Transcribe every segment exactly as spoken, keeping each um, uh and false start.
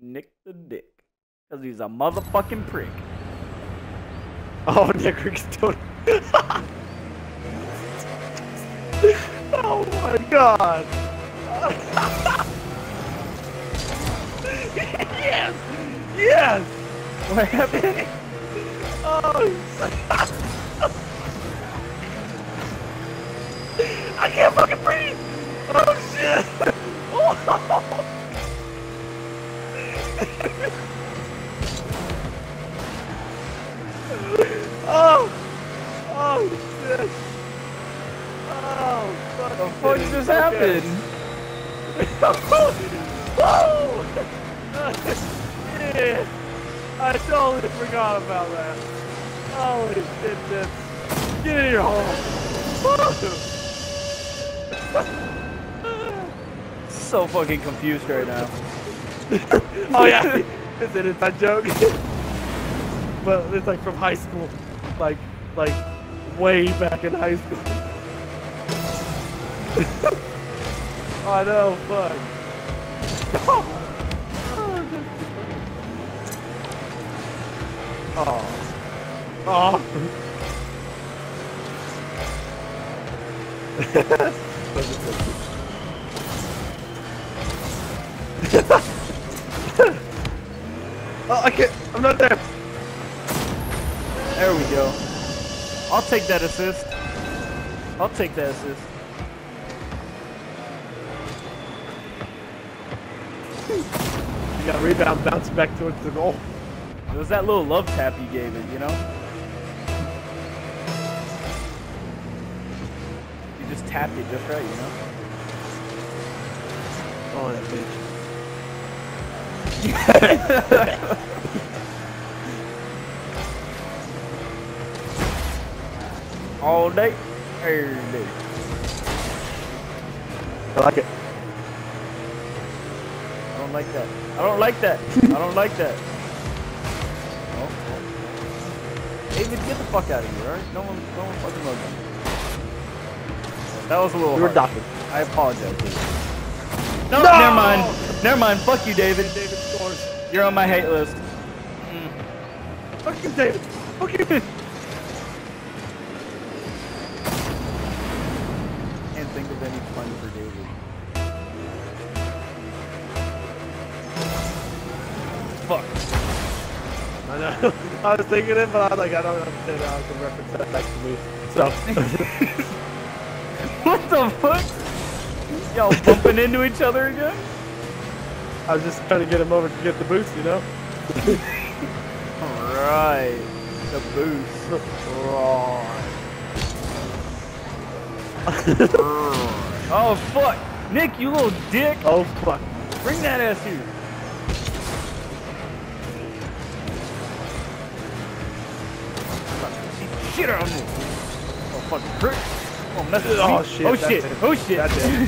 Nick the Dick. Because he's a motherfucking prick. Oh, Nick Rick's doing. Oh my god! Yes! Yes! What happened? Oh, I can't fucking breathe! Oh shit! Oh, oh, oh shit! Oh, fuck! The fuck just happened? Whoa! Yeah, I totally forgot about that. Holy shit, shit. Get in your hole. So fucking confused right now. Oh yeah, it's an inside joke. But it's like from high school. Like, like, way back in high school. I know, fuck. Oh. Oh. Oh, I can't. I'm not there. There we go. I'll take that assist. I'll take that assist. You got rebound, bounce back towards the goal. It was that little love tap you gave it, you know? You just tapped it just right, you know? Oh, that bitch. All day, every day. I like it. I don't like that. I don't like that. I don't like that. Oh, oh. David, get the fuck out of here, alright? No one, no one fucking loves you. That was a little You were harsh. adopted. I apologize, David. No, No! never mind. Never mind. Fuck you, David. David scores. You're on my hate list. Mm. Fuck you, David. Fuck you. Can't think of any fun for David. Fuck. I know. I was thinking it, but I was like, I don't understand how I can reference that back to me. So. What the fuck? Y'all bumping into each other again? I was just trying to get him over to get the boost, you know? Alright. The boost. Oh fuck! Nick, you little dick! Oh fuck. Bring that ass here. Shit on me! Oh fucking prick! Oh, mess with Oh me. shit. Oh that's shit! it. Oh shit! That's it.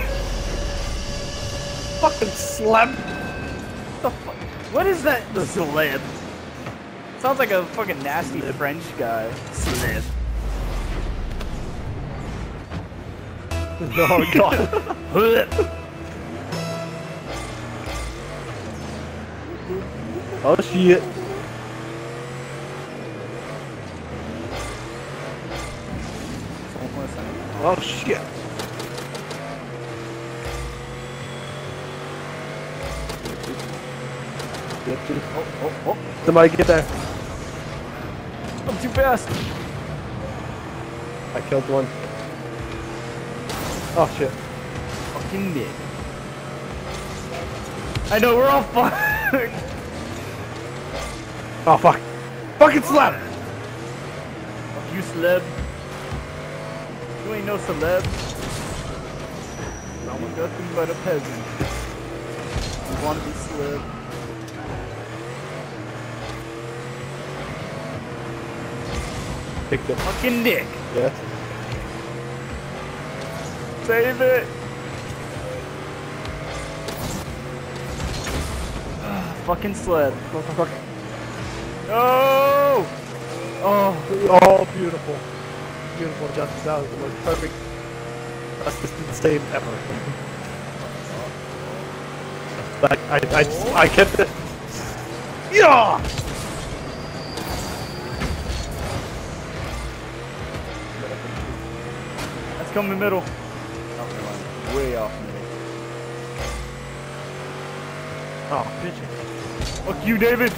Fucking slap. What the fuck? What is that? The sled. Sounds like a fucking nasty French guy. Sled. Oh god. Oh shit. Oh shit. Oh, oh, oh. Somebody get there. I'm too fast. I killed one. Oh shit. Fucking Nick. I know, we're all fucked. Oh fuck. Fucking slap! Fuck you, celeb. You ain't no celeb. I'm nothing but a peasant. You wanna be celeb? Picked up. Fucking Nick. Yes. Save it. Fucking sled. Fuck, fuck, fuck. No! Oh, Oh, beautiful. Beautiful, Justice. That was the most perfect assistant save ever. Like I, I, I kept it. Yeah. Let's come in the middle. Oh, way off middle. Oh, bitch. Fuck you, David.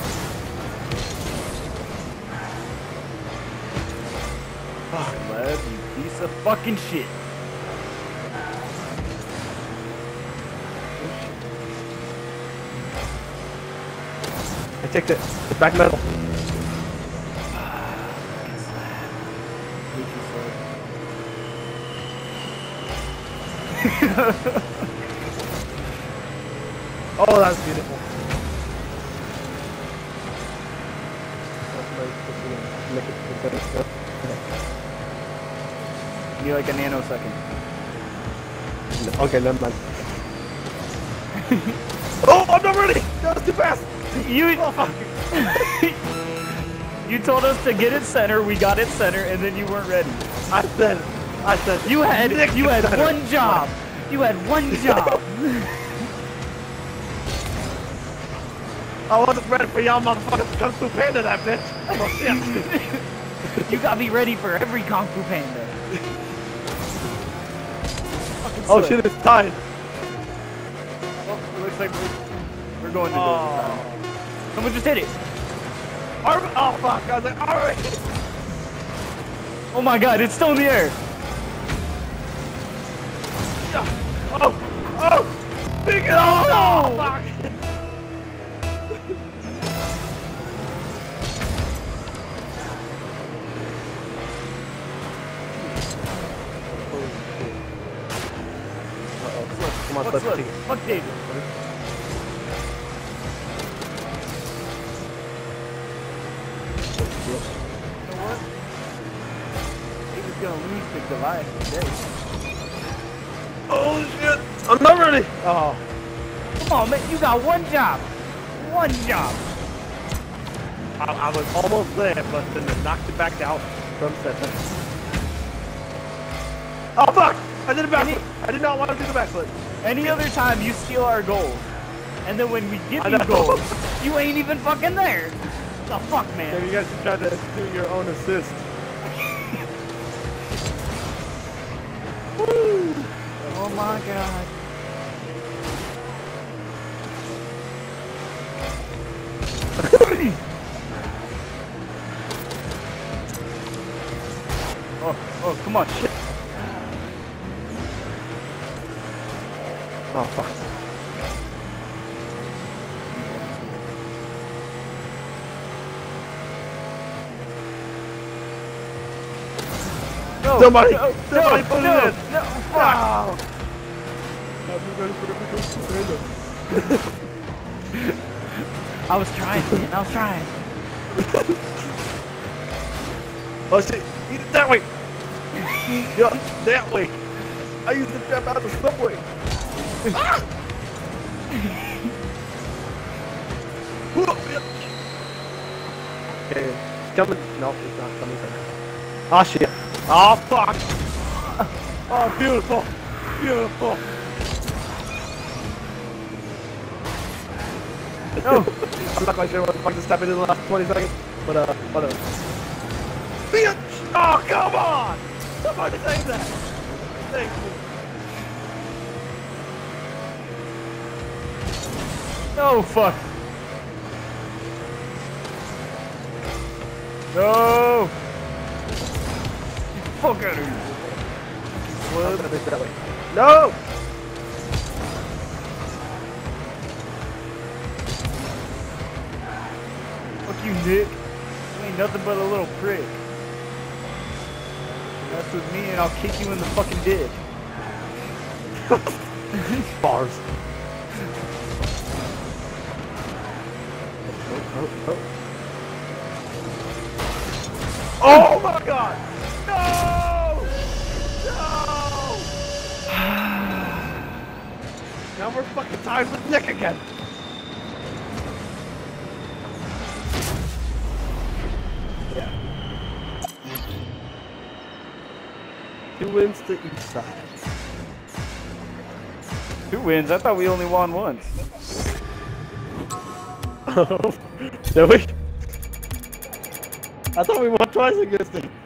Fuck, Lev, you piece of fucking shit. I take the, the back metal. Oh, that's beautiful. You need like a nanosecond. Okay, never mind. Oh, I'm not ready! That was too fast! You, oh, fuck. You told us to get it center, we got it center, and then you weren't ready. I said, I said, you had, you had center. one job. You had one job. I wasn't ready for y'all motherfuckers to Kung Fu Panda that bitch. Oh, shit. You got me ready for every Kung Fu Panda. Oh shit, it's tied. Well, it looks like we're, we're going to oh. do it. Someone just hit it. Arm oh fuck, I was like, alright. Oh my god, it's still in the air. Oh, oh, big it oh, no. Fuck. Come on, Fuck, let's see. Fuck David. You know what? David's gonna lose to Goliath today. Oh shit! I'm not ready! Oh. Come on, man, you got one job! One job! I, I was almost there, but then they knocked it back out from center. Oh fuck! I did a backflip! I did not want to do the backflip. Any other time you steal our goals, and then when we give you goals, you ain't even fucking there! The fuck, man? Maybe you guys should try to do your own assist. Woo! Oh my god. oh, oh, come on, shit. Oh fuck. No, somebody, no, somebody no, put no, it in. No, fuck. I was trying, man. I was trying. Oh shit! Eat it that way. Yeah, that way. I used to jump out of the subway. Ah! Okay, it's coming. No, it's not coming. Oh shit! Oh fuck! Oh, beautiful, beautiful. No, I'm not quite sure what the fuck just happened in the last twenty seconds, but uh, whatever. Bitch! Oh, come on! Somebody say that. Thank you. No, fuck. No. Fuck out of here. Well, that way. No! Fuck you, Nick. You ain't nothing but a little prick. Mess with me and I'll kick you in the fucking dick. Bars. Oh, oh, oh. Oh my god! No! No! Now we're fucking tied with Nick again. Yeah. Two wins to each side. Two wins? I thought we only won once. Did we? I thought we won twice against him.